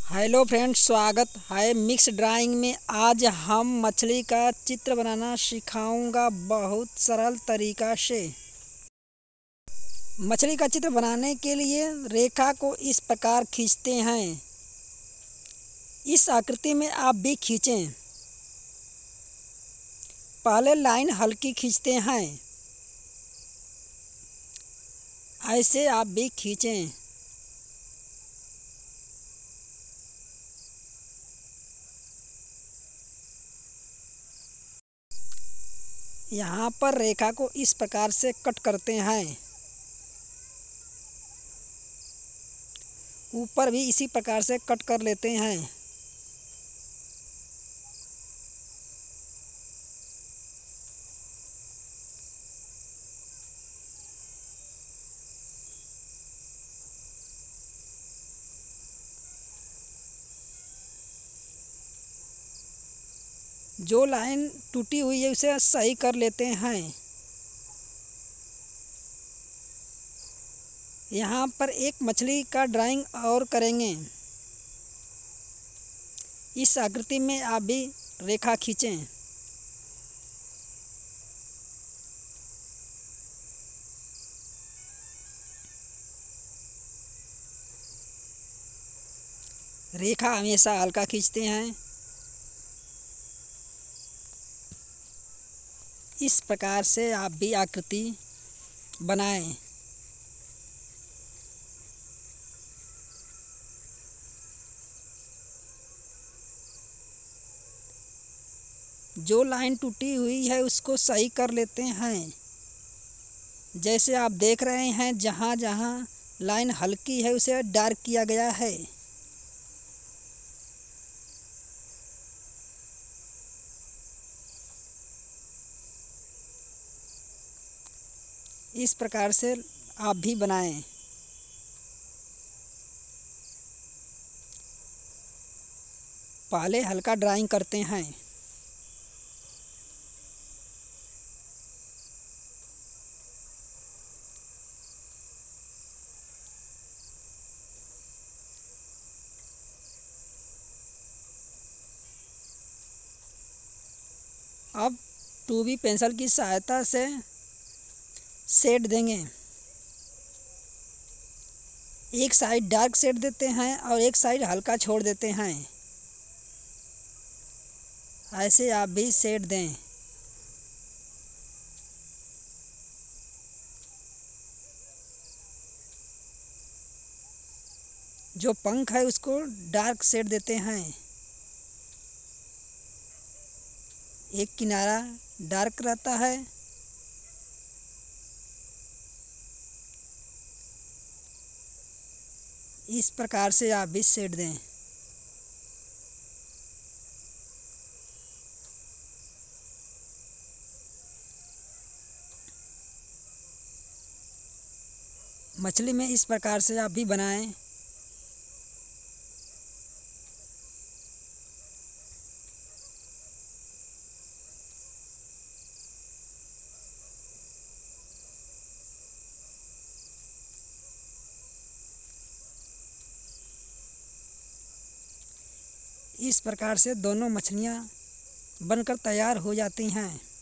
Hello friends, स्वागत है mix drawing में। आज हम मछली का चित्र बनाना सिखाऊंगा बहुत सरल तरीका से। मछली का चित्र बनाने के लिए रेखा को इस प्रकार खींचते हैं। इस आकृति में आप भी खींचें। पहले लाइन हल्की खींचते हैं, ऐसे आप भी खींचें। यहाँ पर रेखा को इस प्रकार से कट करते हैं। ऊपर भी इसी प्रकार से कट कर लेते हैं। जो लाइन टूटी हुई है उसे सही कर लेते हैं। यहाँ पर एक मछली का ड्राइंग और करेंगे। इस आकृति में आप भी रेखा खींचें। रेखा हमेशा हल्का खींचते हैं। इस प्रकार से आप भी आकृति बनाएं। जो लाइन टूटी हुई है उसको सही कर लेते हैं। जैसे आप देख रहे हैं, जहाँ जहाँ लाइन हल्की है उसे डार्क किया गया है। इस प्रकार से आप भी बनाएं। पहले हल्का ड्राइंग करते हैं। अब 2B पेंसिल की सहायता से शेड देंगे। एक साइड डार्क शेड देते हैं और एक साइड हल्का छोड़ देते हैं। ऐसे आप भी शेड दें। जो पंख है उसको डार्क शेड देते हैं। एक किनारा डार्क रहता है। इस प्रकार से आप भी शेड दें। मछली में इस प्रकार से आप भी बनाएं। इस प्रकार से दोनों मछलियाँ बनकर तैयार हो जाती हैं।